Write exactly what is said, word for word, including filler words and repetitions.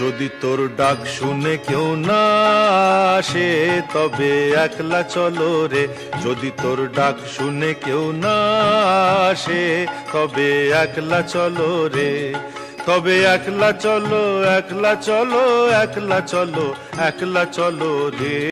যদি তোর ডাক শুনে কেউ না আসে তবে একলা চলো রে। যদি তোর ডাক শুনে কেউ না আসে তবে একলা চলো রে। তবে একলা চলো, একলা চলো, একলা চলো, একলা চলো রে।